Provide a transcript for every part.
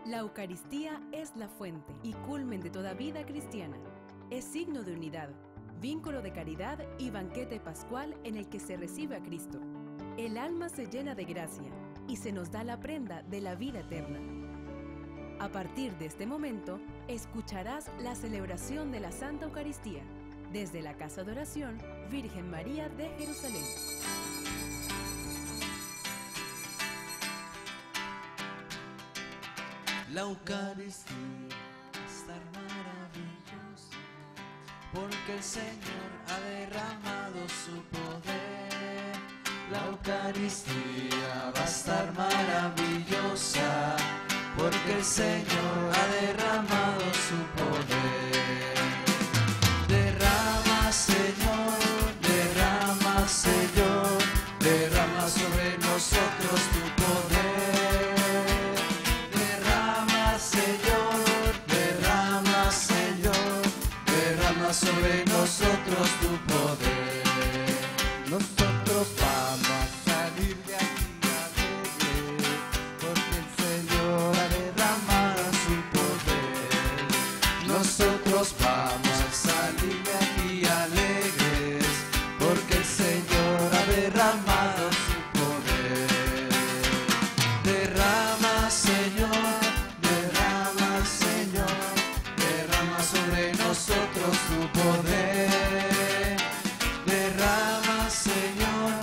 La Eucaristía es la fuente y culmen de toda vida cristiana. Es signo de unidad, vínculo de caridad y banquete pascual en el que se recibe a Cristo. El alma se llena de gracia y se nos da la prenda de la vida eterna. A partir de este momento, escucharás la celebración de la Santa Eucaristía desde la Casa de Oración Virgen María de Jerusalén. La Eucaristía va a estar maravillosa, porque el Señor ha derramado su poder. La Eucaristía va a estar maravillosa, porque el Señor ha derramado su poder. Derrama, Señor, derrama sobre nosotros tu poder. Sobre nosotros tu poder. Nosotros vamos a salir de aquí alegres, porque el Señor ha derramado su poder. Nosotros vamos a salir de aquí alegres, porque el Señor ha derramado su poder. Derrama, Señor, derrama sobre nosotros tu poder. Derrama, Señor,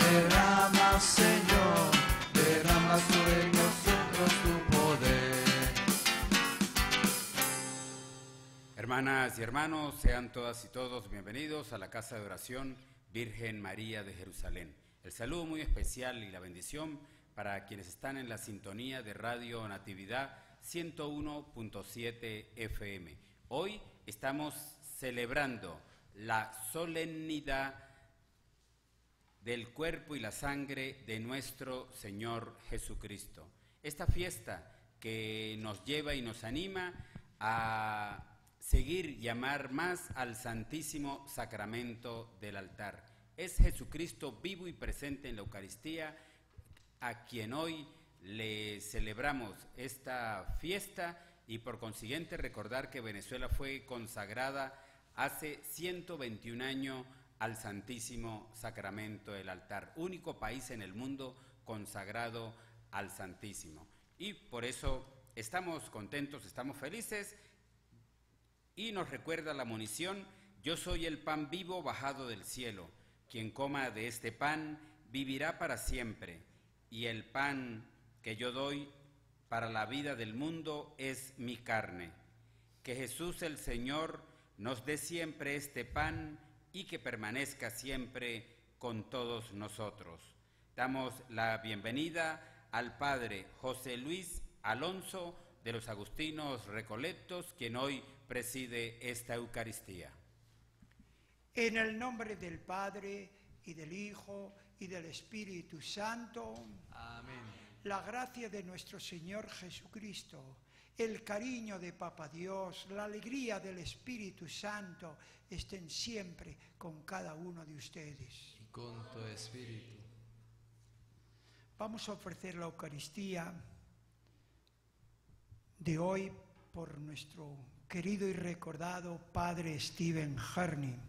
derrama sobre nosotros tu poder. Hermanas y hermanos, sean todas y todos bienvenidos a la Casa de Oración Virgen María de Jerusalén. El saludo muy especial y la bendición para quienes están en la sintonía de Radio Natividad 101.7 FM. Hoy estamos celebrando la solemnidad del cuerpo y la sangre de nuestro Señor Jesucristo. Esta fiesta que nos lleva y nos anima a seguir y amar más al Santísimo Sacramento del altar. Es Jesucristo vivo y presente en la Eucaristía, a quien hoy le celebramos esta fiesta, y por consiguiente recordar que Venezuela fue consagrada hace 121 años al Santísimo Sacramento del altar, único país en el mundo consagrado al Santísimo. Y por eso estamos contentos, estamos felices, y nos recuerda la monición: yo soy el pan vivo bajado del cielo, quien coma de este pan vivirá para siempre, y el pan que yo doy para la vida del mundo es mi carne. Que Jesús el Señor nos dé siempre este pan y que permanezca siempre con todos nosotros. Damos la bienvenida al Padre José Luis Alonso de los Agustinos Recoletos, quien hoy preside esta Eucaristía. En el nombre del Padre, y del Hijo, y del Espíritu Santo. Amén. La gracia de nuestro Señor Jesucristo, el cariño de Papá Dios, la alegría del Espíritu Santo estén siempre con cada uno de ustedes. Y con tu espíritu. Vamos a ofrecer la Eucaristía de hoy por nuestro querido y recordado Padre Stephen Harney,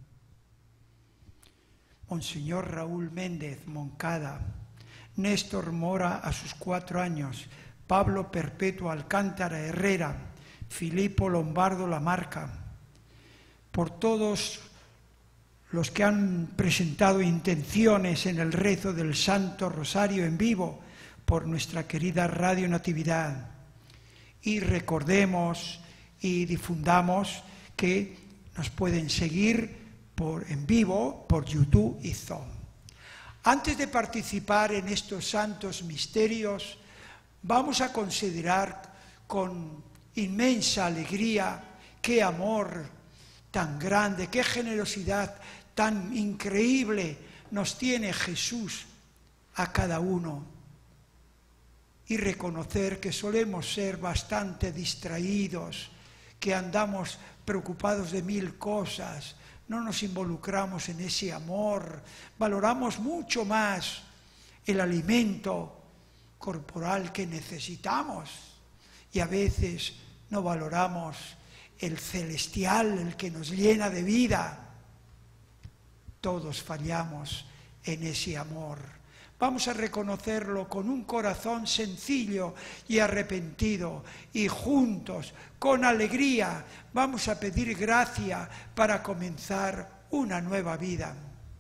Monseñor Raúl Méndez Moncada, Néstor Mora a sus 4 años, Pablo Perpetuo Alcántara Herrera, Filipo Lombardo Lamarca, por todos los que han presentado intenciones en el rezo del Santo Rosario en vivo, por nuestra querida Radio Natividad. Y recordemos y difundamos que nos pueden seguir en vivo por YouTube y Zoom. Antes de participar en estos santos misterios, vamos a considerar con inmensa alegría qué amor tan grande, qué generosidad tan increíble nos tiene Jesús a cada uno. Y reconocer que solemos ser bastante distraídos, que andamos preocupados de 1000 cosas, no nos involucramos en ese amor, valoramos mucho más el alimento corporal que necesitamos Y a veces no valoramos el celestial, el que nos llena de vida. Todos fallamos en ese amor. Vamos a reconocerlo con un corazón sencillo y arrepentido, y juntos, con alegría, vamos a pedir gracia para comenzar una nueva vida.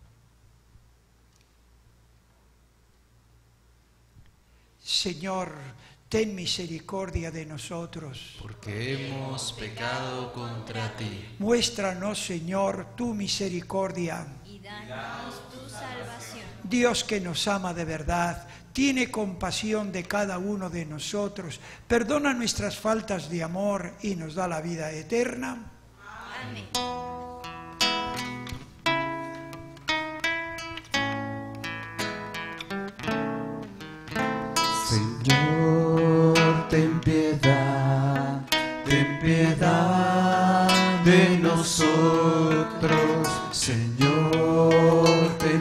Señor, ten misericordia de nosotros. Porque hemos pecado contra ti. Muéstranos, Señor, tu misericordia. Y danos tu salvación. Dios, que nos ama de verdad, tiene compasión de cada uno de nosotros, perdona nuestras faltas de amor y nos da la vida eterna. Amén. Señor, ten piedad de nosotros. Señor, ten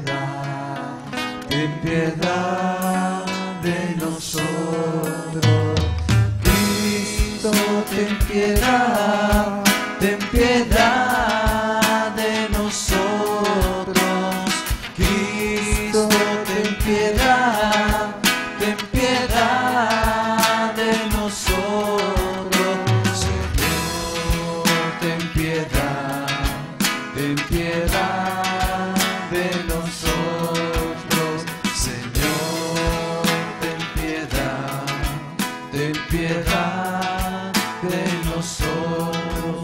piedad de nosotros. Cristo, ten piedad de nosotros. Cristo, ten piedad de nosotros. Señor, ten piedad de nosotros. Señor, ten piedad de nosotros.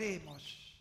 Oremos.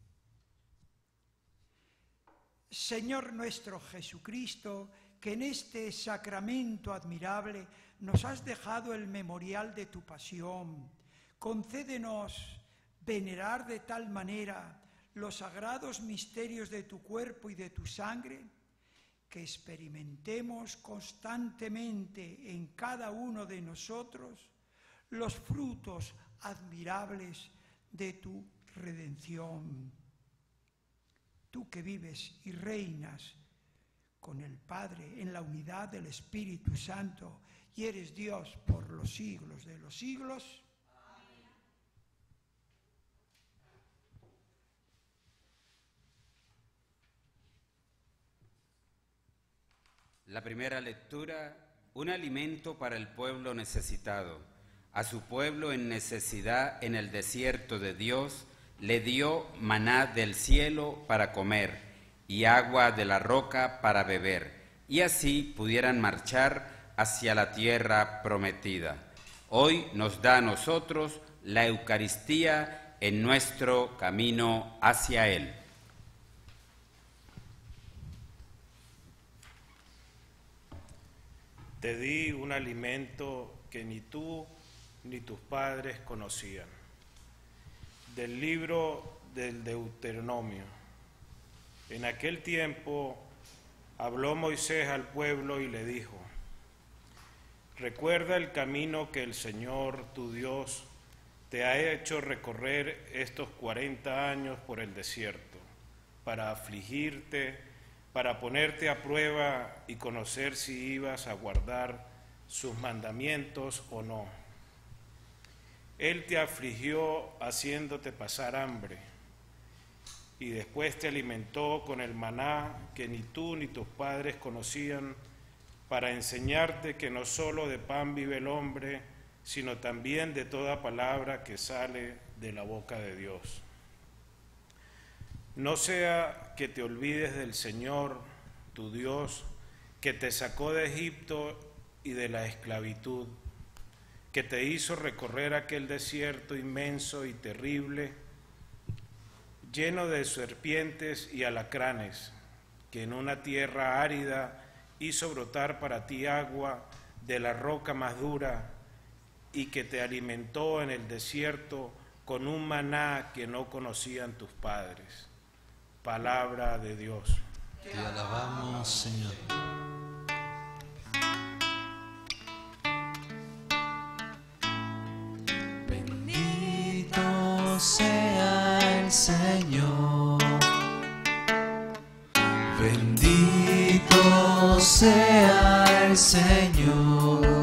Señor nuestro Jesucristo, que en este sacramento admirable nos has dejado el memorial de tu pasión, concédenos venerar de tal manera los sagrados misterios de tu cuerpo y de tu sangre, que experimentemos constantemente en cada uno de nosotros los frutos admirables de tu redención. Tú que vives y reinas con el Padre en la unidad del Espíritu Santo y eres Dios por los siglos de los siglos. Amén. La primera lectura, un alimento para el pueblo necesitado. A su pueblo en necesidad en el desierto de Dios le dio maná del cielo para comer y agua de la roca para beber, y así pudieran marchar hacia la tierra prometida. Hoy nos da a nosotros la Eucaristía en nuestro camino hacia Él. Te di un alimento que ni tú ni tus padres conocían. Del libro del Deuteronomio. En aquel tiempo habló Moisés al pueblo y le dijo: recuerda el camino que el Señor, tu Dios, te ha hecho recorrer estos 40 años por el desierto, para afligirte, para ponerte a prueba y conocer si ibas a guardar sus mandamientos o no. Él te afligió haciéndote pasar hambre, y después te alimentó con el maná que ni tú ni tus padres conocían, para enseñarte que no solo de pan vive el hombre, sino también de toda palabra que sale de la boca de Dios. No sea que te olvides del Señor, tu Dios, que te sacó de Egipto y de la esclavitud, que te hizo recorrer aquel desierto inmenso y terrible, lleno de serpientes y alacranes, que en una tierra árida hizo brotar para ti agua de la roca más dura, y que te alimentó en el desierto con un maná que no conocían tus padres. Palabra de Dios. Te alabamos, Señor. Bendito sea el Señor. Bendito sea el Señor.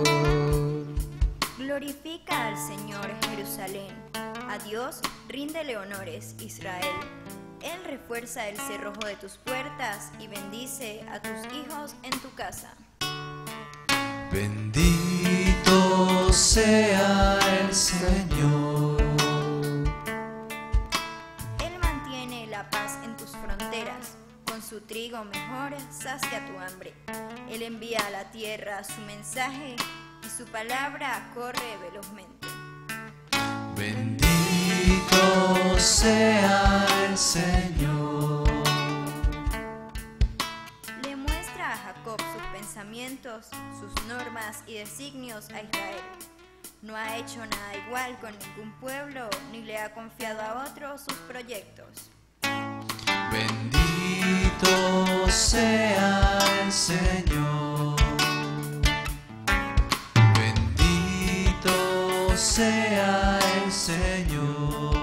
Glorifica al Señor, Jerusalén. A Dios ríndele honores, Israel. Él refuerza el cerrojo de tus puertas y bendice a tus hijos en tu casa. Bendito sea el Señor. Él mantiene la paz en tus fronteras. Con su trigo mejor sacia tu hambre. Él envía a la tierra su mensaje y su palabra corre velozmente. Bendito sea el Señor. Le muestra a Jacob sus pensamientos, sus normas y designios a Israel. No ha hecho nada igual con ningún pueblo, ni le ha confiado a otros sus proyectos. Bendito sea el Señor. Bendito sea el Señor.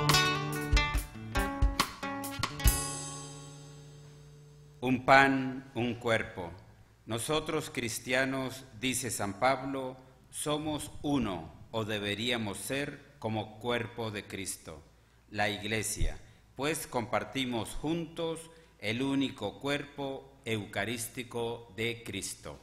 Un pan, un cuerpo. Nosotros cristianos, dice San Pablo, somos uno, o deberíamos ser, como cuerpo de Cristo, la Iglesia, pues compartimos juntos el único cuerpo eucarístico de Cristo.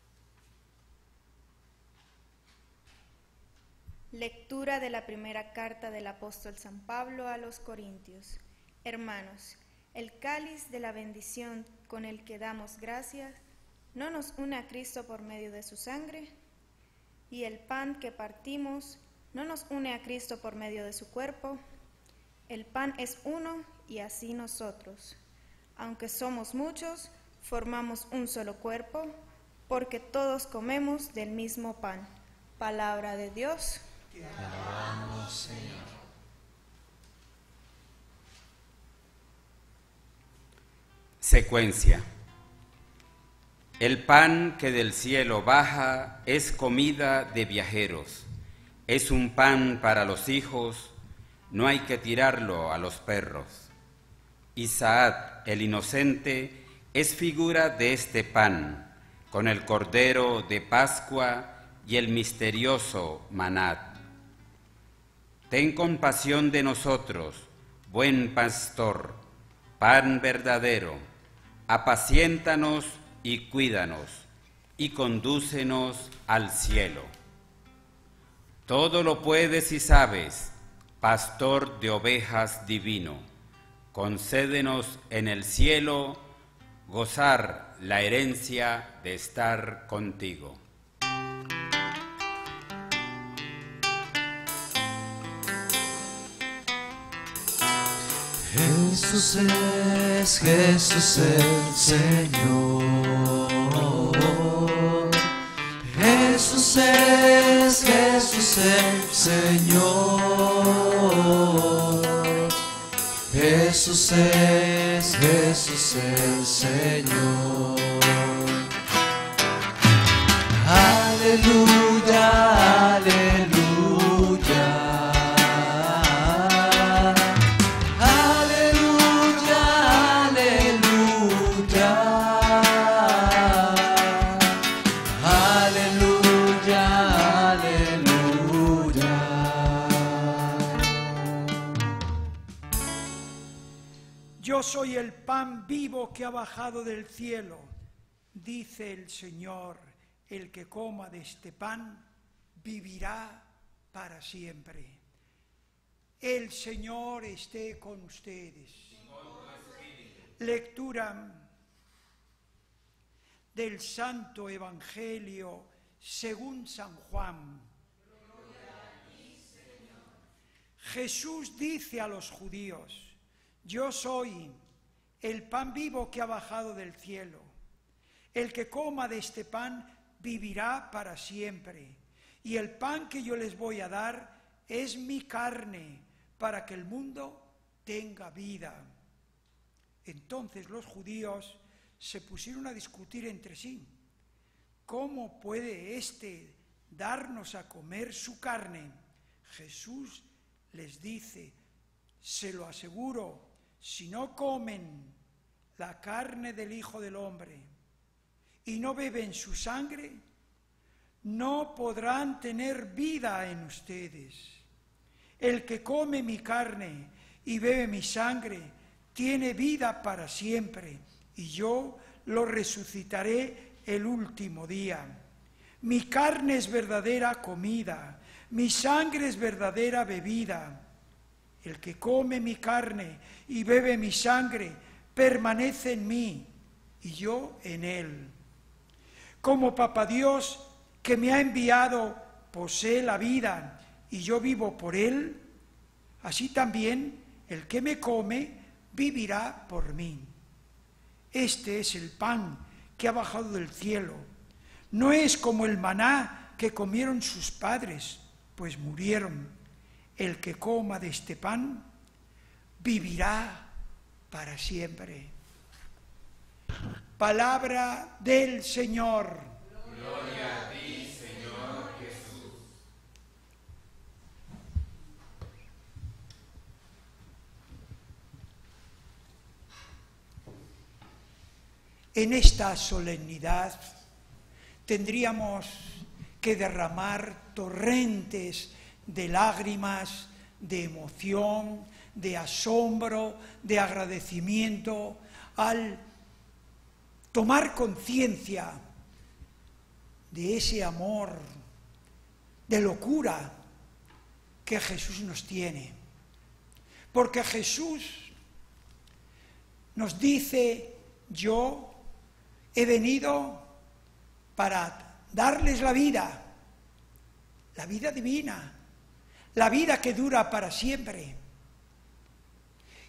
Lectura de la primera carta del apóstol San Pablo a los Corintios. Hermanos, el cáliz de la bendición con el que damos gracias no nos une a Cristo por medio de su sangre, y el pan que partimos no nos une a Cristo por medio de su cuerpo. El pan es uno y así nosotros. Aunque somos muchos, formamos un solo cuerpo, porque todos comemos del mismo pan. Palabra de Dios. Te alabamos, Señor. Secuencia. El pan que del cielo baja es comida de viajeros. Es un pan para los hijos, no hay que tirarlo a los perros. Isaac, el inocente, es figura de este pan, con el cordero de Pascua y el misterioso maná. Ten compasión de nosotros, buen pastor, pan verdadero, apaciéntanos y cuídanos, y condúcenos al cielo. Todo lo puedes y sabes, pastor de ovejas divino, concédenos en el cielo gozar la herencia de estar contigo. Jesús el Señor. Jesús el Señor. Jesús el Señor. Aleluya, aleluya. Yo soy el pan vivo que ha bajado del cielo, dice el Señor. El que coma de este pan vivirá para siempre. El Señor esté con ustedes. Lectura del Santo Evangelio según San Juan. Jesús dice a los judíos: yo soy el pan vivo que ha bajado del cielo. El que coma de este pan vivirá para siempre. Y el pan que yo les voy a dar es mi carne, para que el mundo tenga vida. Entonces los judíos se pusieron a discutir entre sí: ¿cómo puede éste darnos a comer su carne? Jesús les dice: se lo aseguro, si no comen la carne del Hijo del Hombre y no beben su sangre, no podrán tener vida en ustedes. El que come mi carne y bebe mi sangre tiene vida para siempre, y yo lo resucitaré el último día. Mi carne es verdadera comida, mi sangre es verdadera bebida. El que come mi carne y bebe mi sangre permanece en mí y yo en él. Como Papá Dios, que me ha enviado, posee la vida y yo vivo por él, así también el que me come vivirá por mí. Este es el pan que ha bajado del cielo. No es como el maná que comieron sus padres, pues murieron. El que coma de este pan vivirá para siempre. Palabra del Señor. Gloria a ti, Señor Jesús. En esta solemnidad tendríamos que derramar torrentes de lágrimas, de emoción, de asombro, de agradecimiento, al tomar conciencia de ese amor, de locura que Jesús nos tiene. Porque Jesús nos dice: yo he venido para darles la vida divina, la vida que dura para siempre.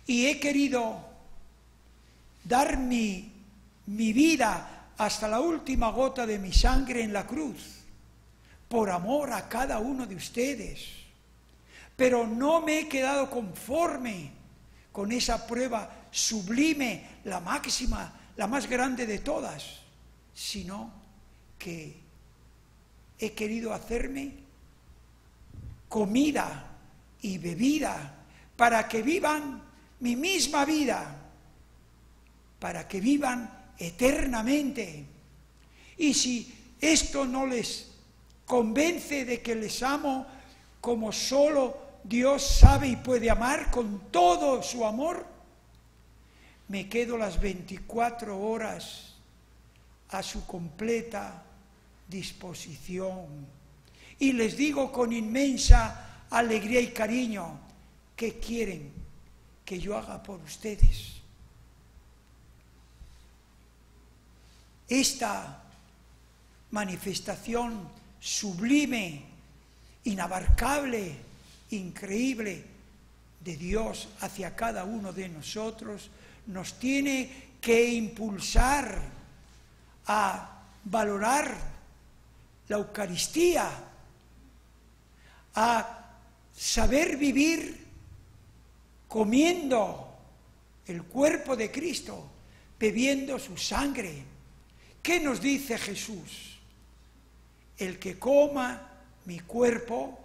y he querido dar mi vida hasta la última gota de mi sangre en la cruz, por amor a cada uno de ustedes. Pero no me he quedado conforme con esa prueba sublime, la máxima, la más grande de todas, sino que he querido hacerme comida y bebida para que vivan mi misma vida, para que vivan eternamente. Y si esto no les convence de que les amo como solo Dios sabe y puede amar con todo su amor, me quedo las 24 horas a su completa disposición. Y les digo con inmensa alegría y cariño, ¿qué quieren que yo haga por ustedes? Esta manifestación sublime, inabarcable, increíble de Dios hacia cada uno de nosotros nos tiene que impulsar a valorar la Eucaristía, a saber vivir comiendo el cuerpo de Cristo, bebiendo su sangre. ¿Qué nos dice Jesús? El que coma mi cuerpo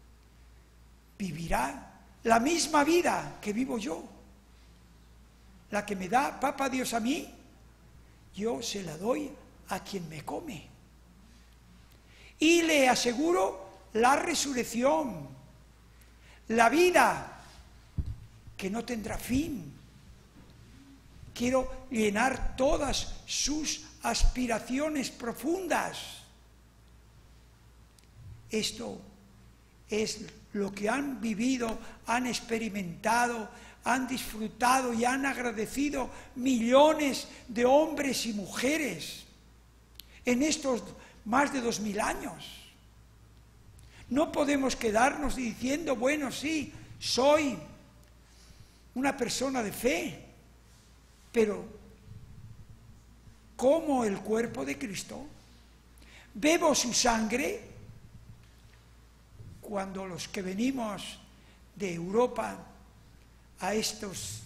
vivirá la misma vida que vivo yo. La que me da Papá Dios a mí, yo se la doy a quien me come. Y le aseguro la resurrección, la vida que no tendrá fin. Quiero llenar todas sus aspiraciones profundas. Esto es lo que han vivido, han experimentado, han disfrutado y han agradecido millones de hombres y mujeres en estos más de 2000 años. No podemos quedarnos diciendo, bueno, sí, soy una persona de fe, pero como el cuerpo de Cristo, bebo su sangre. Cuando los que venimos de Europa a estos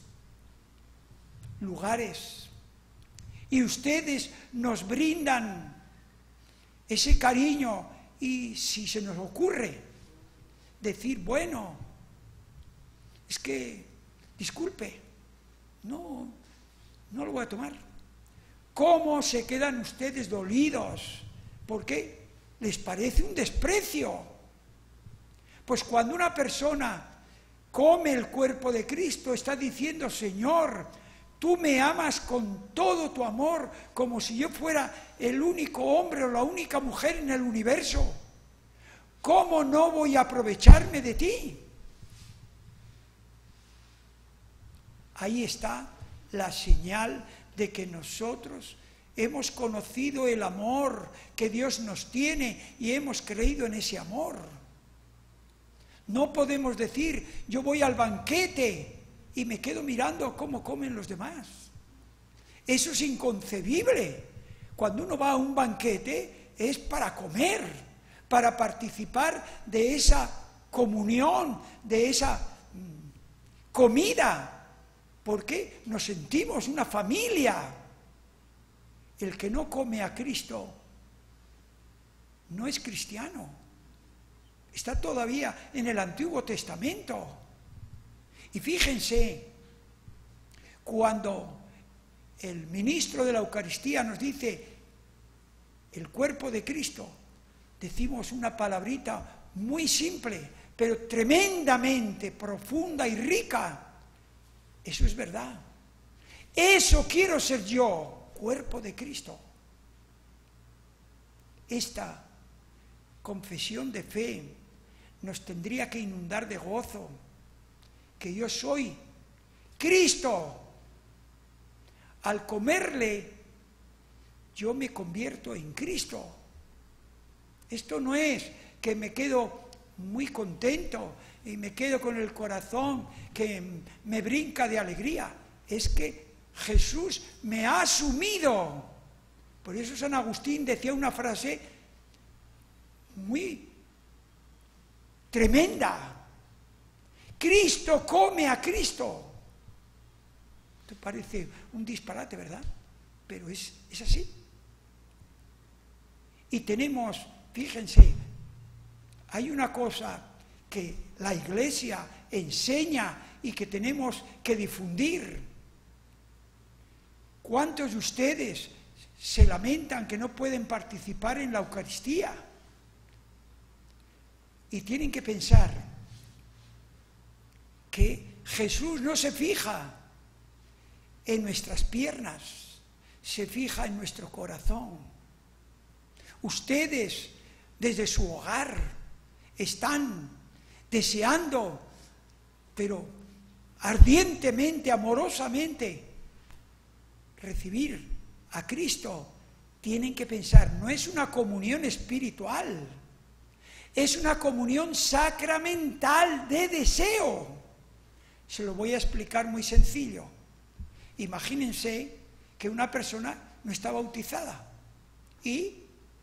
lugares y ustedes nos brindan ese cariño, y si se nos ocurre decir, bueno, es que, disculpe, no lo voy a tomar. ¿Cómo se quedan ustedes dolidos? ¿Por qué? ¿Les parece un desprecio? Pues cuando una persona come el cuerpo de Cristo, está diciendo, Señor, tú me amas con todo tu amor, como si yo fuera el único hombre o la única mujer en el universo. ¿Cómo no voy a aprovecharme de ti? Ahí está la señal de que nosotros hemos conocido el amor que Dios nos tiene y hemos creído en ese amor. No podemos decir, yo voy al banquete y me quedo mirando cómo comen los demás. Eso es inconcebible. Cuando uno va a un banquete es para comer, para participar de esa comunión, de esa comida, porque nos sentimos una familia. El que no come a Cristo no es cristiano. Está todavía en el Antiguo Testamento. Y fíjense, cuando el ministro de la Eucaristía nos dice el cuerpo de Cristo, decimos una palabrita muy simple, pero tremendamente profunda y rica. Eso es verdad. Eso quiero ser yo, cuerpo de Cristo. Esta confesión de fe nos tendría que inundar de gozo, que yo soy Cristo. Al comerle, yo me convierto en Cristo. Esto no es que me quedo muy contento y me quedo con el corazón que me brinca de alegría. Es que Jesús me ha asumido. Por eso San Agustín decía una frase muy tremenda: Cristo come a Cristo. Esto parece un disparate, ¿verdad? Pero es así. Y tenemos, fíjense, hay una cosa que la Iglesia enseña y que tenemos que difundir. ¿Cuántos de ustedes se lamentan que no pueden participar en la Eucaristía? Y tienen que pensar que Jesús no se fija en nuestras piernas, se fija en nuestro corazón. Ustedes, desde su hogar, están deseando, pero ardientemente, amorosamente, recibir a Cristo. Tienen que pensar, no es una comunión espiritual, es una comunión sacramental de deseo. Se lo voy a explicar muy sencillo. Imagínense que una persona no está bautizada y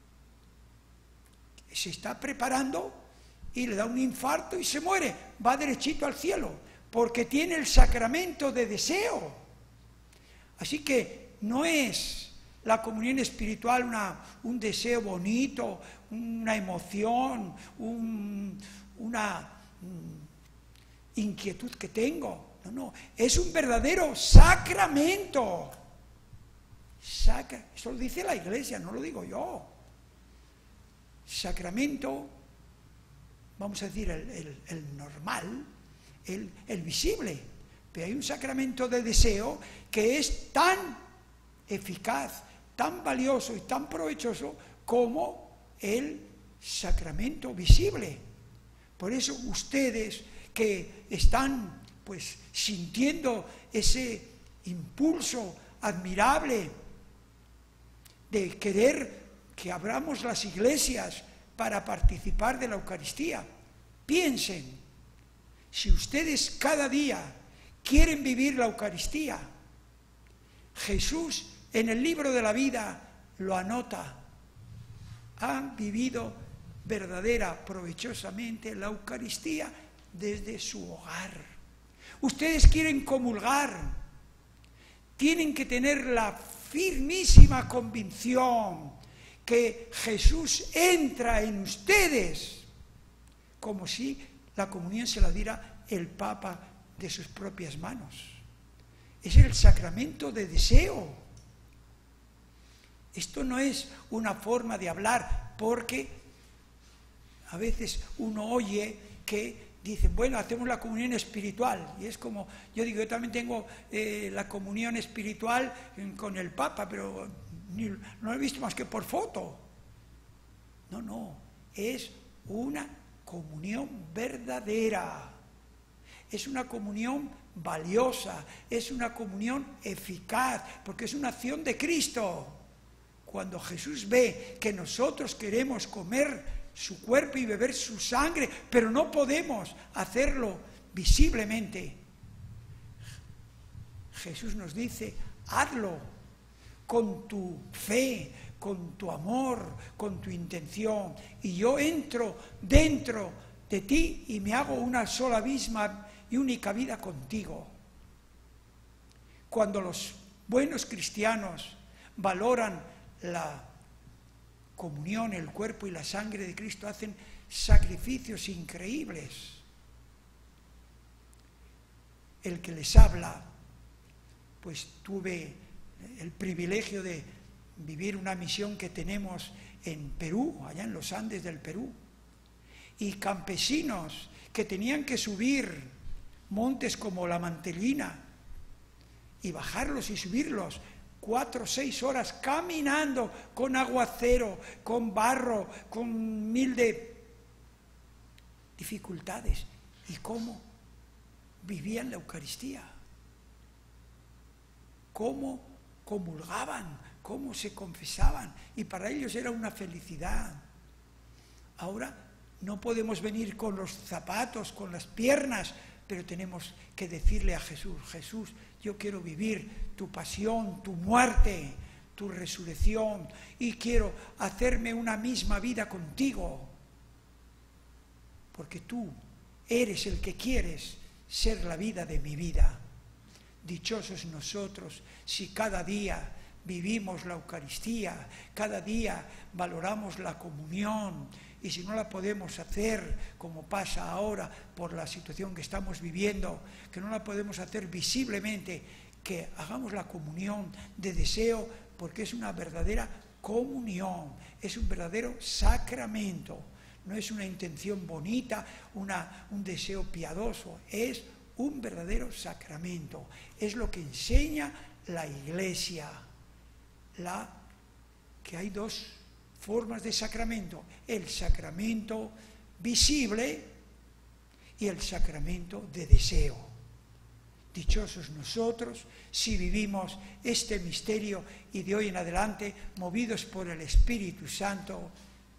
se está preparando y le da un infarto y se muere, va derechito al cielo, porque tiene el sacramento de deseo. Así que no es la comunión espiritual un deseo bonito, una emoción, una inquietud que tengo. No, es un verdadero sacramento. Eso lo dice la Iglesia, no lo digo yo. Sacramento, vamos a decir el normal, el visible, pero hay un sacramento de deseo que es tan eficaz, tan valioso y tan provechoso como el sacramento visible. Por eso ustedes que están pues sintiendo ese impulso admirable de querer que abramos las iglesias para participar de la Eucaristía, piensen, si ustedes cada día quieren vivir la Eucaristía, Jesús en el libro de la vida lo anota: han vivido verdadera, provechosamente la Eucaristía desde su hogar. Ustedes quieren comulgar, tienen que tener la firmísima convicción que Jesús entra en ustedes, como si la comunión se la diera el Papa de sus propias manos. Es el sacramento de deseo. Esto no es una forma de hablar, porque a veces uno oye que dicen, bueno, hacemos la comunión espiritual, y es como, yo digo, yo también tengo la comunión espiritual con el Papa, pero no lo he visto más que por foto. No, es una comunión verdadera, es una comunión valiosa, es una comunión eficaz, porque es una acción de Cristo. Cuando Jesús ve que nosotros queremos comer su cuerpo y beber su sangre, pero no podemos hacerlo visiblemente, Jesús nos dice, hazlo con tu fe, con tu amor, con tu intención, y yo entro dentro de ti y me hago una sola misma y única vida contigo. Cuando los buenos cristianos valoran la comunión, el cuerpo y la sangre de Cristo, hacen sacrificios increíbles. El que les habla, pues tuve el privilegio de vivir una misión que tenemos en Perú, allá en los Andes del Perú, y campesinos que tenían que subir montes como la Mantelina y bajarlos y subirlos 4 o 6 horas caminando con aguacero, con barro, con 1000 de dificultades. ¿Y cómo vivían la Eucaristía? ¿Cómo comulgaban? ¿Cómo se confesaban? Y para ellos era una felicidad. Ahora No podemos venir con los zapatos, con las piernas, pero tenemos que decirle a Jesús, Jesús, yo quiero vivir tu pasión, tu muerte, tu resurrección, y quiero hacerme una misma vida contigo, porque tú eres el que quieres ser la vida de mi vida. Dichosos nosotros si cada día vivimos la Eucaristía, cada día valoramos la comunión, y si no la podemos hacer, como pasa ahora por la situación que estamos viviendo, que no la podemos hacer visiblemente, que hagamos la comunión de deseo, porque es una verdadera comunión, es un verdadero sacramento, no es una intención bonita, un deseo piadoso, es un verdadero sacramento, es lo que enseña la Iglesia, que hay dos formas de sacramento, el sacramento visible y el sacramento de deseo. Dichosos nosotros si vivimos este misterio y de hoy en adelante, movidos por el Espíritu Santo,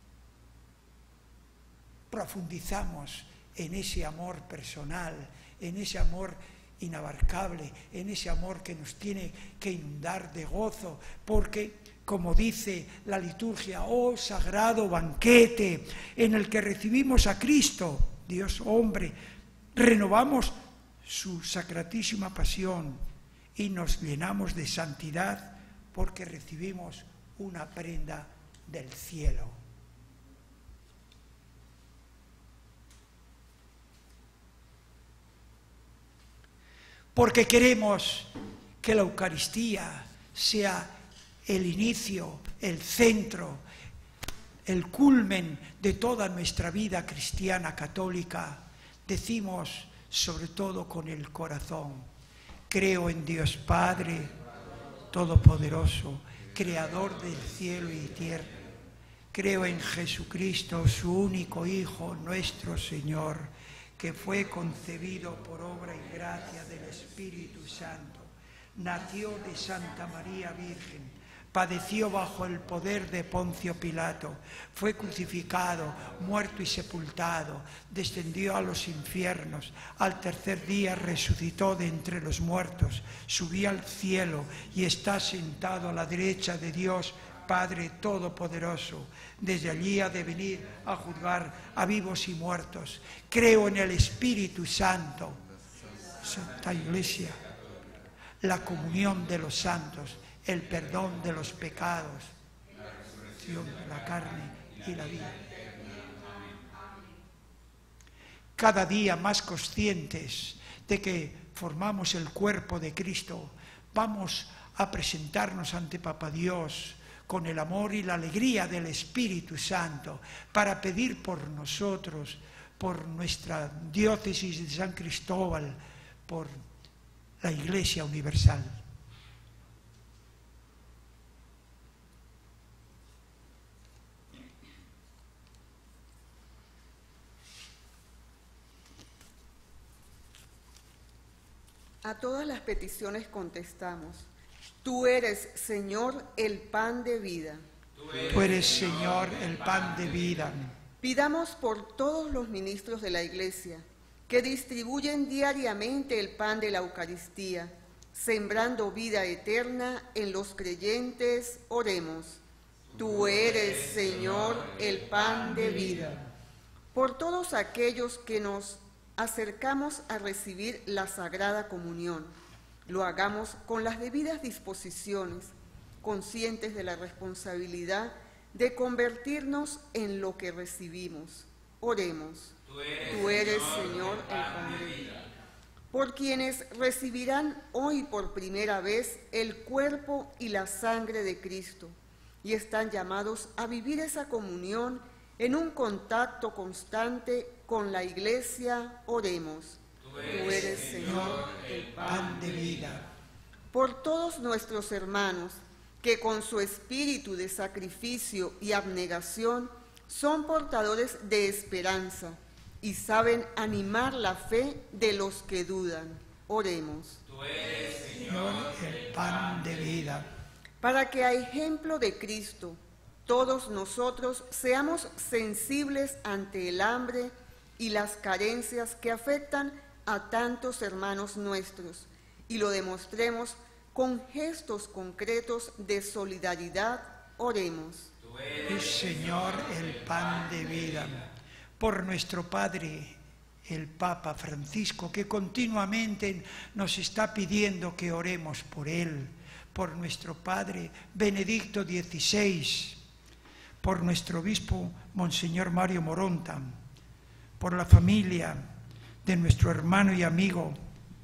profundizamos en ese amor personal, en ese amor inabarcable, en ese amor que nos tiene que inundar de gozo, porque, como dice la liturgia, oh sagrado banquete en el que recibimos a Cristo, Dios hombre, renovamos su sacratísima pasión y nos llenamos de santidad porque recibimos una prenda del cielo. Porque queremos que la Eucaristía sea el inicio, el centro, el culmen de toda nuestra vida cristiana católica, decimos sobre todo con el corazón, creo en Dios Padre Todopoderoso, Creador del cielo y tierra, creo en Jesucristo, su único Hijo, nuestro Señor, que fue concebido por obra y gracia del Espíritu Santo, nació de Santa María Virgen, padeció bajo el poder de Poncio Pilato, fue crucificado, muerto y sepultado, descendió a los infiernos, al tercer día resucitó de entre los muertos, subió al cielo y está sentado a la derecha de Dios Padre Todopoderoso. Desde allí ha de venir a juzgar a vivos y muertos. Creo en el Espíritu Santo, Santa Iglesia, la comunión de los santos, el perdón de los pecados, la resurrección de la carne y la vida. Cada día más conscientes de que formamos el cuerpo de Cristo, vamos a presentarnos ante Papá Dios con el amor y la alegría del Espíritu Santo para pedir por nosotros, por nuestra diócesis de San Cristóbal, por la Iglesia Universal. A todas las peticiones contestamos. Tú eres, Señor, el pan de vida. Tú eres, Señor, el pan de vida. Pidamos por todos los ministros de la Iglesia que distribuyen diariamente el pan de la Eucaristía, sembrando vida eterna en los creyentes. Oremos. Tú eres, Señor, el pan de vida. Por todos aquellos que nos acercamos a recibir la Sagrada Comunión, lo hagamos con las debidas disposiciones, conscientes de la responsabilidad de convertirnos en lo que recibimos. Oremos. Tú eres, Señor, el pan de vida. Por quienes recibirán hoy por primera vez el cuerpo y la sangre de Cristo y están llamados a vivir esa comunión en un contacto constante con la Iglesia, oremos. Tú eres, Señor, el pan de vida. Por todos nuestros hermanos que con su espíritu de sacrificio y abnegación son portadores de esperanza y saben animar la fe de los que dudan, oremos. Tú eres, Señor, el pan de vida. Para que a ejemplo de Cristo todos nosotros seamos sensibles ante el hambre y las carencias que afectan a tantos hermanos nuestros y lo demostremos con gestos concretos de solidaridad. Oremos. Tú eres, Señor, el pan de vida. Por nuestro Padre, el Papa Francisco, que continuamente nos está pidiendo que oremos por él, por nuestro Padre Benedicto XVI, por nuestro obispo Monseñor Mario Moronta, por la familia de nuestro hermano y amigo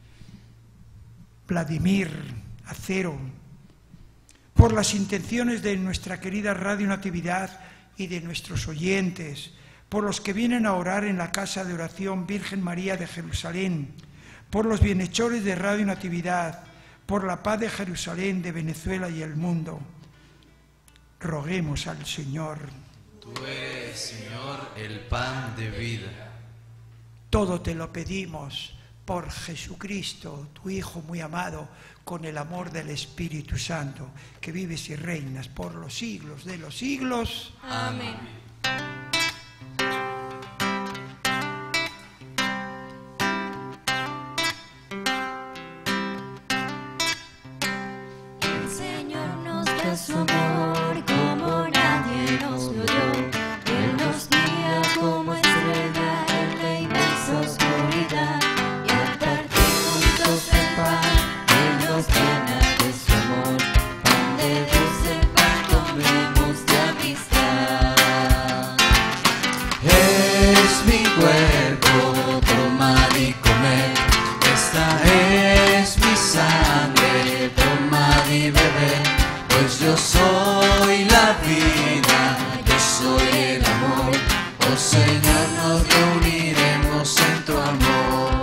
Vladimir Acero, por las intenciones de nuestra querida Radio Natividad y de nuestros oyentes, por los que vienen a orar en la Casa de Oración Virgen María de Jerusalén, por los bienhechores de Radio Natividad, por la paz de Jerusalén, de Venezuela y el mundo. Roguemos al Señor. Tú eres, Señor, el pan de vida. Todo te lo pedimos por Jesucristo, tu Hijo muy amado, con el amor del Espíritu Santo, que vives y reinas por los siglos de los siglos. Amén. El Señor nos da su amor como nadie nos lo dio. Él nos guía como estrella en la inmensa oscuridad. Y al partir juntos el pan, Él nos llena de su amor. Pan de Dios, el pan comemos de amistad. Es mi cuerpo, tomad y comed. Esta es mi sangre, tomad y bebed. Pues yo soy la vida, yo soy el amor. Oh Señor, nos reuniremos en tu amor.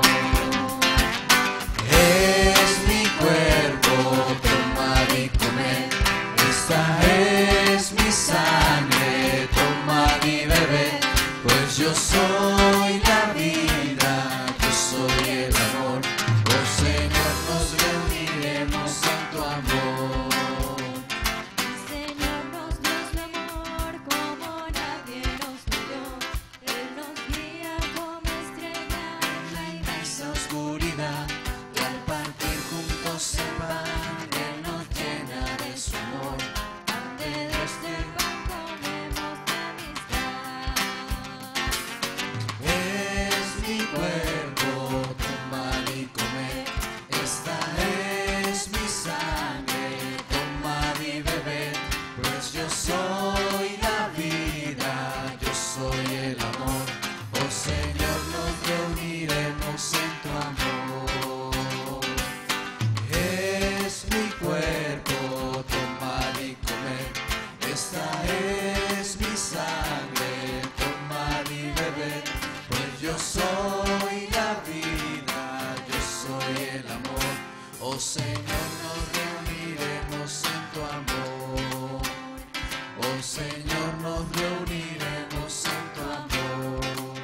Es mi cuerpo, tomad y comed. Esta es mi sangre, tomad y bebed. Pues yo soy la vida, yo soy el amor. Oh Señor, nos reuniremos en tu amor. El Señor nos dio su amor como nadie nos lo dio. Él nos guía como estrella en la inmensa Oscuridad, y al partir juntos el pan, Él nos llena de su amor. de este pan comemos de amistad. Es mi cuerpo, tomad y comed. Esta es mi sangre, tomad y bebed. Pues yo soy la vida, yo soy el amor. Oh Señor, nos reuniremos en tu amor. Es mi cuerpo, tomad y comed. Esta es mi sangre, tomad y bebed. Pues yo soy la vida, yo soy el amor. Oh Señor, nos reuniremos en tu amor. Oh Señor, nos reuniremos en tu amor.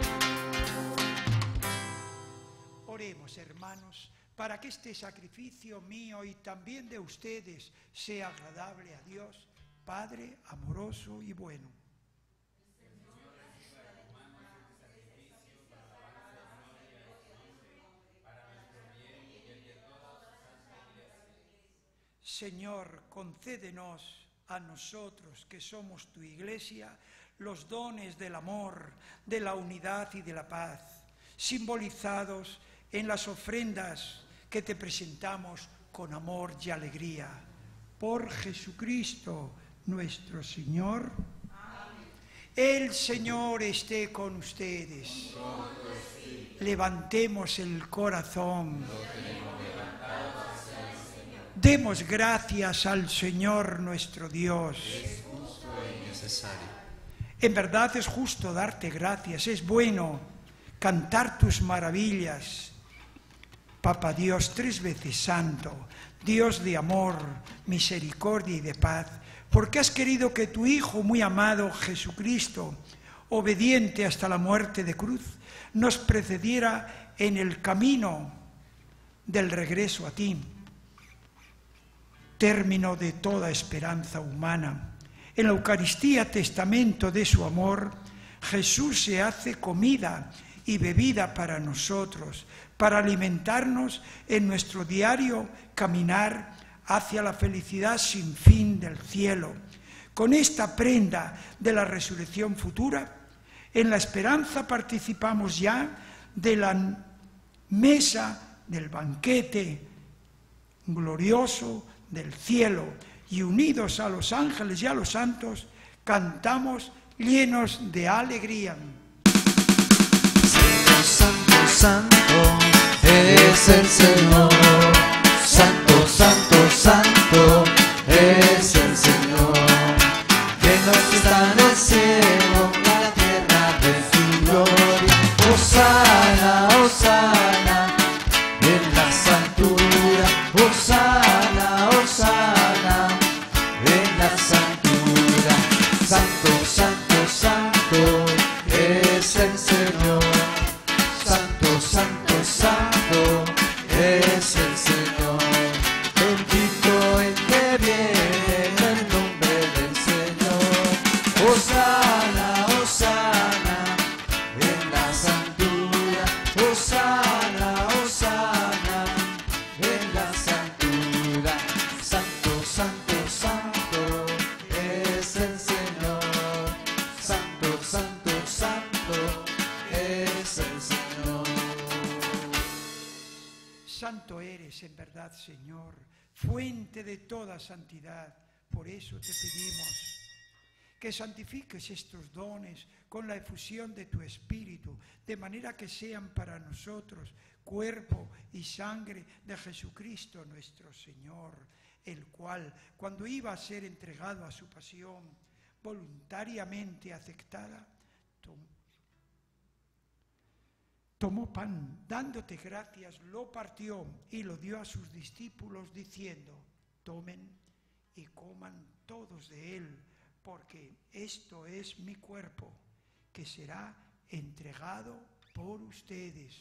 Oremos, hermanos, para que este sacrificio mío y también de ustedes sea agradable a Dios, Padre amoroso y bueno. Señor, concédenos a nosotros que somos tu Iglesia los dones del amor, de la unidad y de la paz, simbolizados en las ofrendas que te presentamos con amor y alegría. Por Jesucristo nuestro Señor. Amén. El Señor esté con ustedes. Levantemos el corazón. Demos gracias al Señor nuestro Dios. Es justo y necesario. En verdad es justo darte gracias, es bueno cantar tus maravillas. Papa Dios, tres veces santo, Dios de amor, misericordia y de paz, porque has querido que tu Hijo muy amado, Jesucristo, obediente hasta la muerte de cruz, nos precediera en el camino del regreso a ti, término de toda esperanza humana. En la Eucaristía, testamento de su amor, Jesús se hace comida y bebida para nosotros, para alimentarnos en nuestro diario caminar hacia la felicidad sin fin del cielo. Con esta prenda de la resurrección futura, en la esperanza participamos ya de la mesa del banquete glorioso del cielo, y unidos a los ángeles y a los santos, cantamos llenos de alegría. Santo, santo, es el Señor. Santo, santo, santo, es el Señor. Llenos está en el cielo, la tierra de su gloria. Hosana, hosana, en la santura. Hosana, hosana, en la santura. Santo, santo, santo, es el Señor. Santo, santo, santo, es el Señor. Bendito el que viene en el nombre del Señor. Hosana, hosana, en la santura. Hosana, hosana, en la santura. Santo, santo, santo, es el Señor. Santo, santo, santo, es el Señor. Santo eres en verdad, Señor, fuente de toda santidad. Por eso te pedimos que santifiques estos dones con la efusión de tu Espíritu, de manera que sean para nosotros cuerpo y sangre de Jesucristo nuestro Señor, el cual, cuando iba a ser entregado a su pasión voluntariamente aceptada, tomó pan, dándote gracias, lo partió y lo dio a sus discípulos, diciendo: tomen y coman todos de él, porque esto es mi cuerpo, que será entregado por ustedes.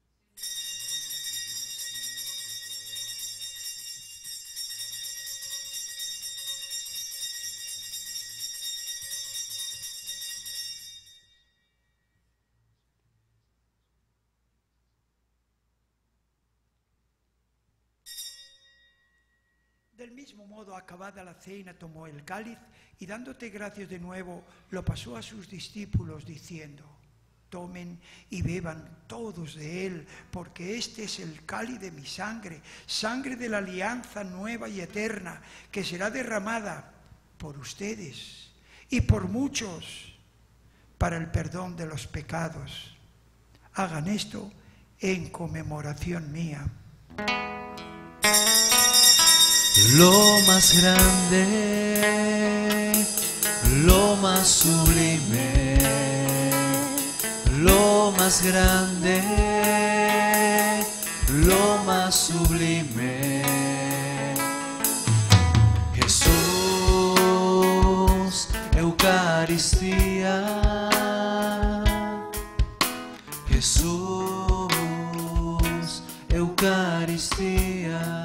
Del mismo modo, acabada la cena, tomó el cáliz y, dándote gracias de nuevo, lo pasó a sus discípulos, diciendo: tomen y beban todos de él, porque este es el cáliz de mi sangre, sangre de la alianza nueva y eterna, que será derramada por ustedes y por muchos para el perdón de los pecados. Hagan esto en conmemoración mía. Lo más grande, lo más sublime, lo más grande, lo más sublime. Jesús, Eucaristía. Jesús, Eucaristía.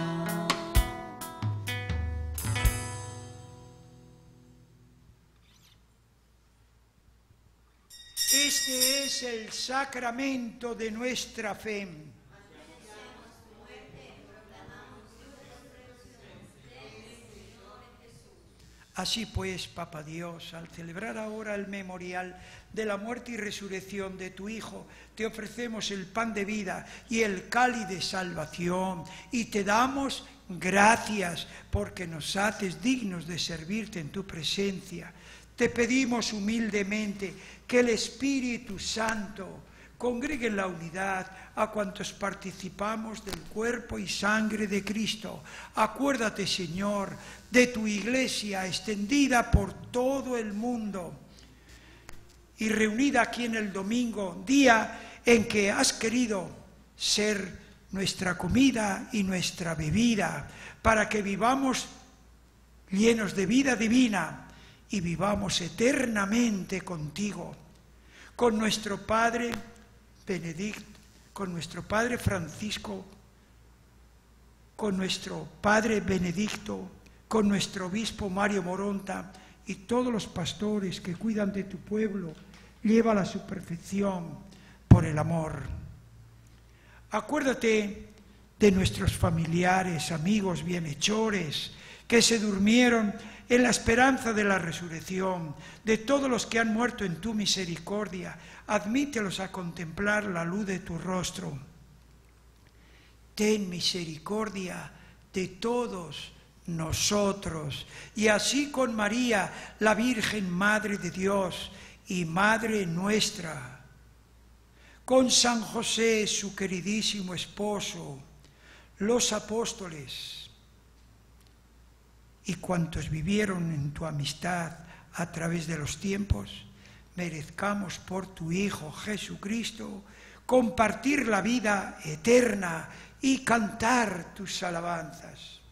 Este es el sacramento de nuestra fe. Así pues, Papa Dios, al celebrar ahora el memorial de la muerte y resurrección de tu Hijo, te ofrecemos el pan de vida y el cáliz de salvación, y te damos gracias porque nos haces dignos de servirte en tu presencia. Te pedimos humildemente que el Espíritu Santo congregue en la unidad a cuantos participamos del cuerpo y sangre de Cristo. Acuérdate, Señor, de tu Iglesia extendida por todo el mundo y reunida aquí en el domingo, día en que has querido ser nuestra comida y nuestra bebida, para que vivamos llenos de vida divina y vivamos eternamente contigo. Con nuestro Padre Benedicto, con nuestro Padre Francisco, con nuestro Padre Benedicto, con nuestro Obispo Mario Moronta y todos los pastores que cuidan de tu pueblo, llévala a su perfección por el amor. Acuérdate de nuestros familiares, amigos, bienhechores, que se durmieron en la esperanza de la resurrección, de todos los que han muerto en tu misericordia. Admítelos a contemplar la luz de tu rostro. Ten misericordia de todos nosotros, y así con María, la Virgen Madre de Dios y Madre nuestra, con San José, su queridísimo esposo, los apóstoles y cuantos vivieron en tu amistad a través de los tiempos, merezcamos por tu Hijo Jesucristo compartir la vida eterna y cantar tus alabanzas.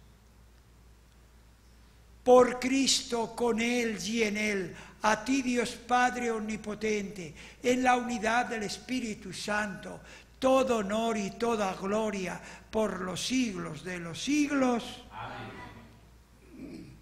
Por Cristo, con Él y en Él, a ti Dios Padre Omnipotente, en la unidad del Espíritu Santo, todo honor y toda gloria por los siglos de los siglos. Amén.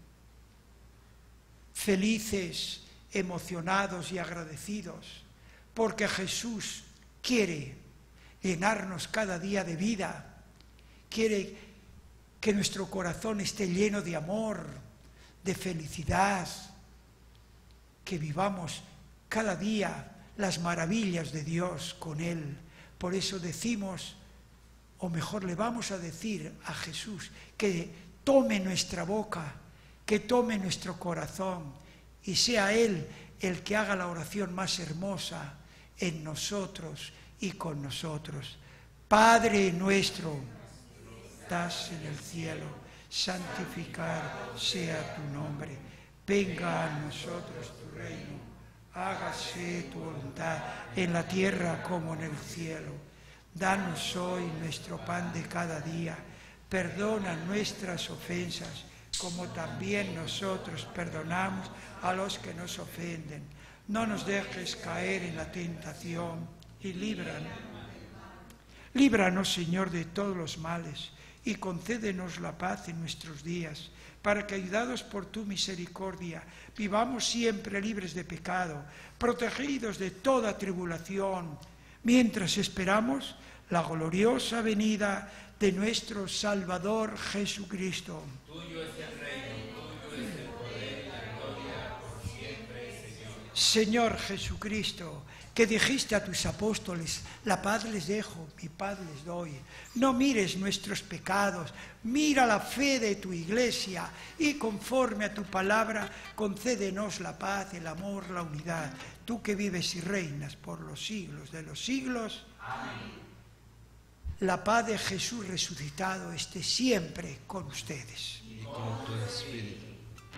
Felices, emocionados y agradecidos, porque Jesús quiere llenarnos cada día de vida, quiere que nuestro corazón esté lleno de amor, de felicidad, que vivamos cada día las maravillas de Dios con Él. Por eso decimos, o mejor le vamos a decir a Jesús, que tome nuestra boca, que tome nuestro corazón y sea Él el que haga la oración más hermosa en nosotros y con nosotros. Padre nuestro, estás en el cielo, santificado sea tu nombre, venga a nosotros tu reino, hágase tu voluntad en la tierra como en el cielo. Danos hoy nuestro pan de cada día, perdona nuestras ofensas, como también nosotros perdonamos a los que nos ofenden. No nos dejes caer en la tentación y líbranos. Líbranos, Señor, de todos los males y concédenos la paz en nuestros días, para que, ayudados por tu misericordia, vivamos siempre libres de pecado, protegidos de toda tribulación, mientras esperamos la gloriosa venida de nuestro Salvador Jesucristo. Tuyo es el reino, tuyo es el poder y la gloria por siempre, Señor. Señor Jesucristo, que dijiste a tus apóstoles, la paz les dejo, mi paz les doy. No mires nuestros pecados, mira la fe de tu Iglesia y conforme a tu palabra, concédenos la paz, el amor, la unidad. Tú que vives y reinas por los siglos de los siglos. Amén. La paz de Jesús resucitado esté siempre con ustedes. Y con tu espíritu.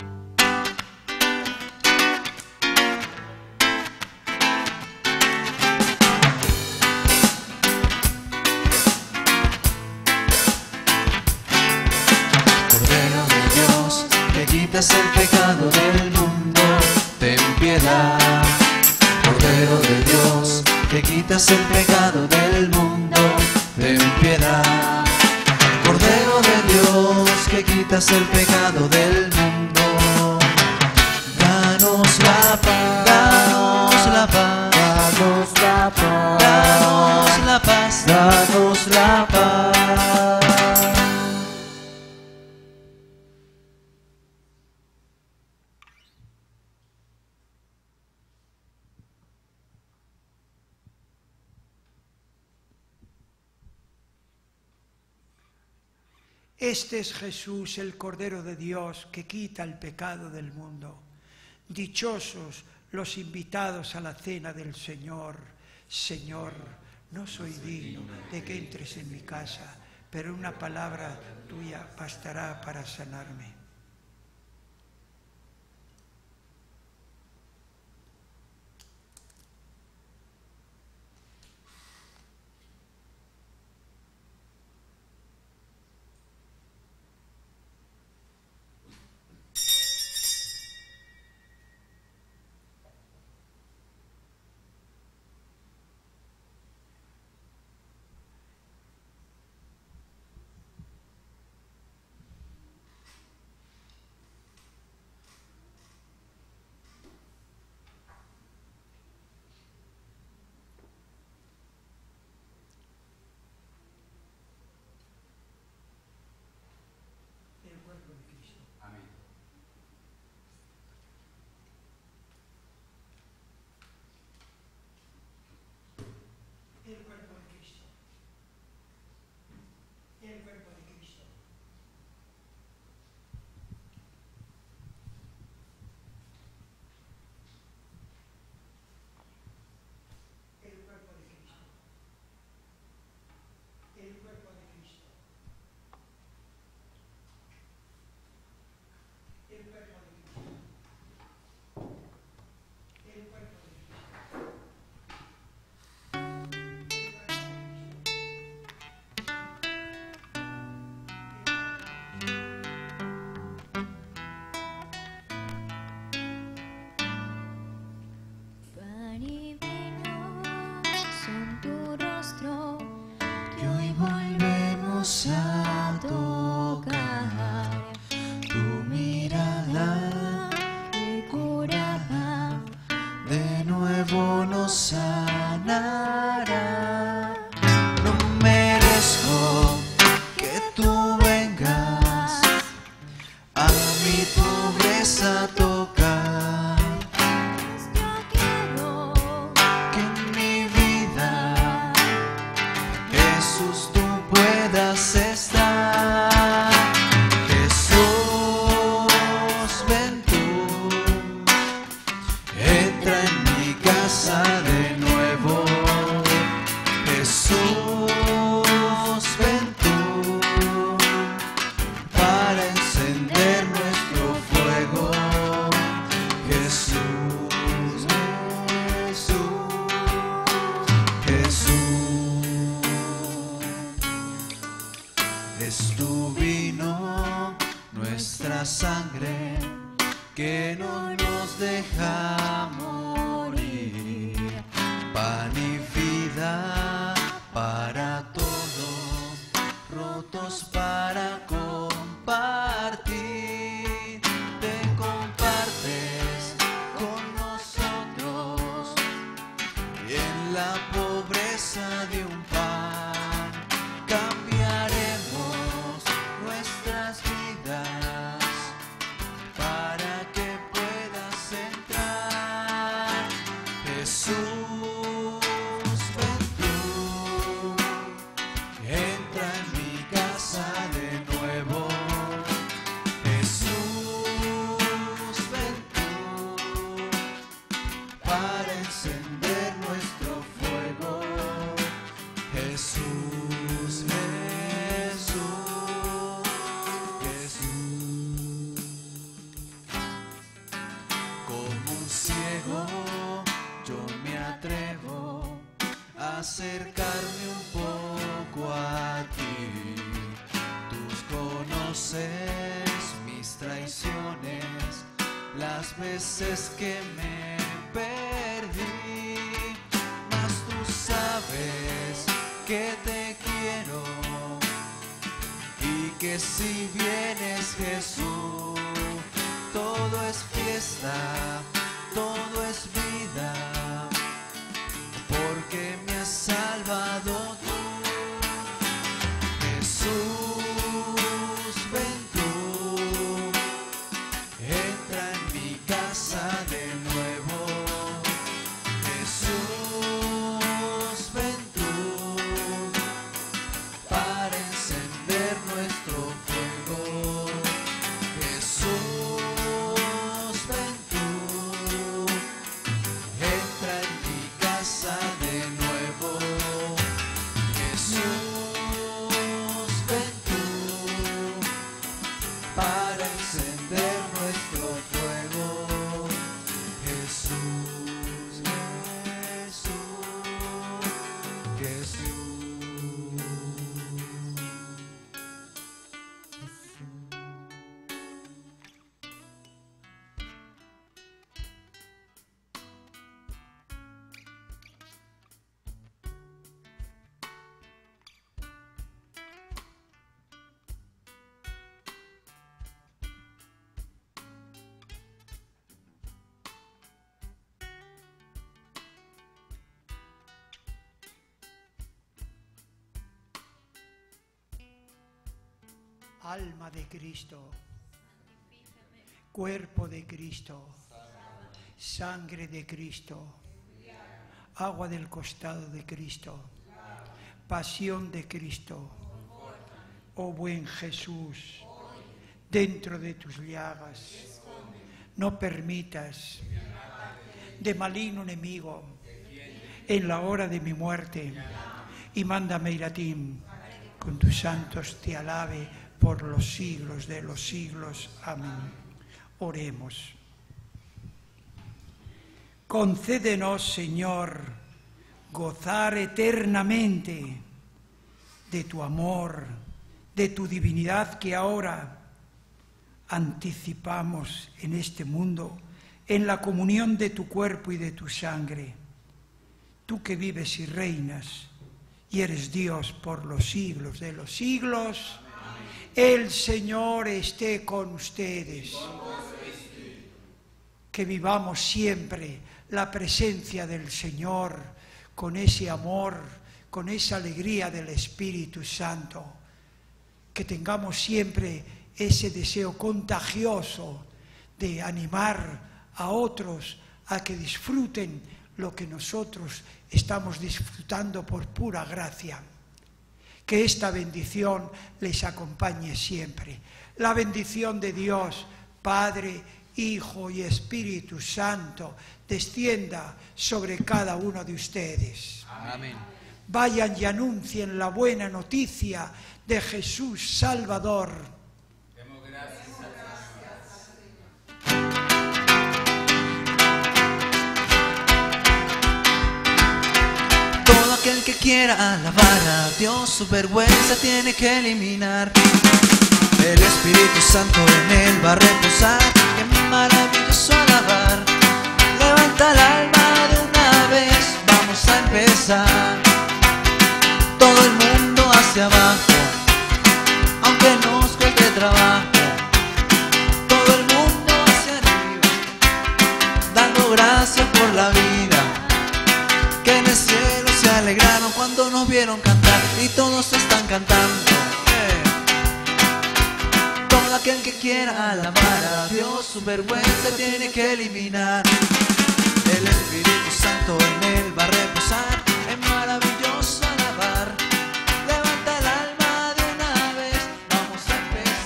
Cordero de Dios, que quitas el pecado del mundo, ten piedad. Cordero de Dios, que quitas el pecado del mundo, ten piedad. Cordero de Dios, que quitas el pecado del mundo, danos la paz, danos la paz, danos la paz, danos la paz, danos la paz. Este es Jesús, el Cordero de Dios, que quita el pecado del mundo. Dichosos los invitados a la cena del Señor. Señor, no soy digno de que entres en mi casa, pero una palabra tuya bastará para sanarme. vuélvenos a tocar, tu mirada me curará, de nuevo nos sanará. No merezco que tú vengas a mi pobreza a tocar, yo quiero que en mi vida, Jesús, tú puedas estar. Jesús, ven tú, entra en mi casa de nuevo. Jesús, ven tú, para encender nuestro fuego. Jesús, Jesús, es tu vino, nuestra sangre, que no nos deja morir. Pan y vida para todos, rotos para compartir. Te compartes con nosotros y en la pobreza de un pan cambiaremos nuestras vidas para que puedas entrar. Jesús, ven tú, entra en mi casa de nuevo. Jesús, ven tú, para encender nuestro fuego. Jesús, Jesús. Como un ciego yo me atrevo a acercarme un poco a ti. Tú conoces mis traiciones, las veces que me perdí, mas tú sabes que te quiero y que si vienes, Jesús, todo es fiesta, todo es vida, porque me has salvado tú. Jesús, ven tú, entra en mi casa de nuevo. Jesús, ven tú, para encender nuestro fuego. Jesús, ven tú, entra en mi casa de nuevo. Jesús, ven tú, para encender nuestro fuego. Jesús, Jesús. Alma de Cristo, cuerpo de Cristo, sangre de Cristo, agua del costado de Cristo, pasión de Cristo. Oh buen Jesús, dentro de tus llagas, no permitas de maligno enemigo en la hora de mi muerte, y mándame ir a ti, con tus santos te alabe por los siglos de los siglos. Amén. Oremos. Concédenos, Señor, gozar eternamente de tu amor, de tu divinidad que ahora anticipamos en este mundo, en la comunión de tu cuerpo y de tu sangre. Tú que vives y reinas y eres Dios por los siglos de los siglos. El Señor esté con ustedes. Que vivamos siempre la presencia del Señor con ese amor, con esa alegría del Espíritu Santo. Que tengamos siempre ese deseo contagioso de animar a otros a que disfruten lo que nosotros estamos disfrutando por pura gracia. Que esta bendición les acompañe siempre. La bendición de Dios, Padre, Hijo y Espíritu Santo, descienda sobre cada uno de ustedes. Amén. Vayan y anuncien la buena noticia de Jesús Salvador. Demos gracias al Señor. Todo aquel que quiera alabar a Dios, su vergüenza tiene que eliminar. El Espíritu Santo en él va a reposar. Qué maravilloso alabar. Levanta el alma de una vez, vamos a empezar. Todo el mundo hacia abajo, aunque nos cueste trabajo. Todo el mundo hacia arriba, dando gracias por la vida. Que en el cielo se alegraron cuando nos vieron cantar y todos están cantando. Todo aquel que quiera alabar a Dios, su vergüenza tiene que eliminar. El Espíritu Santo en él va a reposar. Es maravilloso alabar. Levanta el alma de una vez, vamos a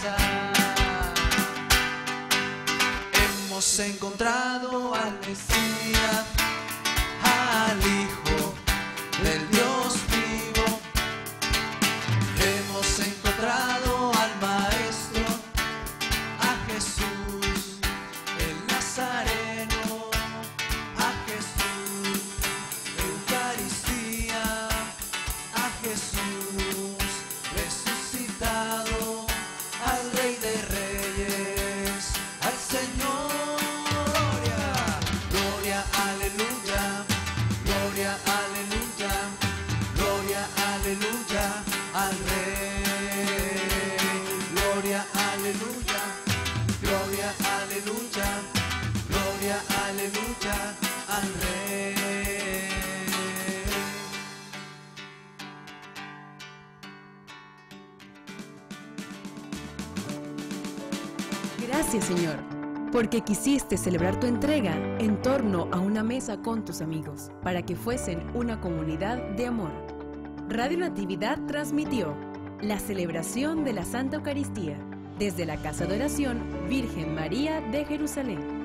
empezar. Hemos encontrado al Mesías, al Hijo del Dios vivo. Hemos encontrado al Maestro, a Jesús el Nazareno, a Jesús Eucaristía, a Jesús resucitado, al Rey de Reyes, al Señor. Gloria, gloria, aleluya, gloria, aleluya, gloria, aleluya, al Rey. Gloria, aleluya, gloria, aleluya, gloria, aleluya, al Rey. Gracias, Señor, porque quisiste celebrar tu entrega en torno a una mesa con tus amigos, para que fuesen una comunidad de amor. Radio Natividad transmitió la celebración de la Santa Eucaristía desde la Casa de Oración Virgen María de Jerusalén.